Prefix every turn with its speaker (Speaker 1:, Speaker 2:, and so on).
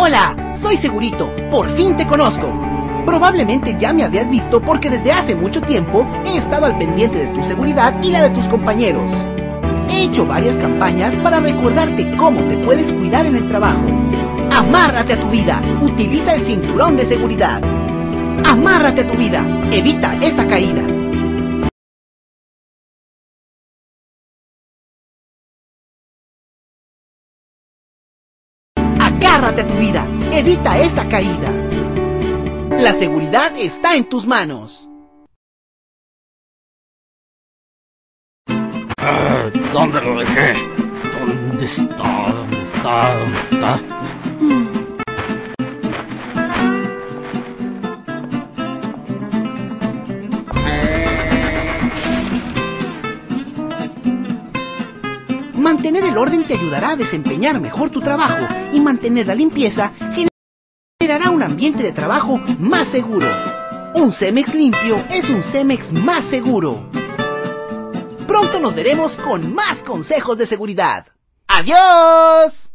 Speaker 1: Hola, soy Segurito, por fin te conozco. Probablemente ya me habías visto porque desde hace mucho tiempo he estado al pendiente de tu seguridad y la de tus compañeros. He hecho varias campañas para recordarte cómo te puedes cuidar en el trabajo. Amárrate a tu vida, utiliza el cinturón de seguridad. Amárrate a tu vida, evita esa caída. Agárrate a tu vida, evita esa caída. La seguridad está en tus manos.
Speaker 2: ¿Dónde lo dejé? ¿Dónde está? ¿Dónde está? ¿Dónde está?
Speaker 1: Mantener el orden te ayudará a desempeñar mejor tu trabajo y mantener la limpieza generará un ambiente de trabajo más seguro. Un Cemex limpio es un Cemex más seguro. Pronto nos veremos con más consejos de seguridad. ¡Adiós!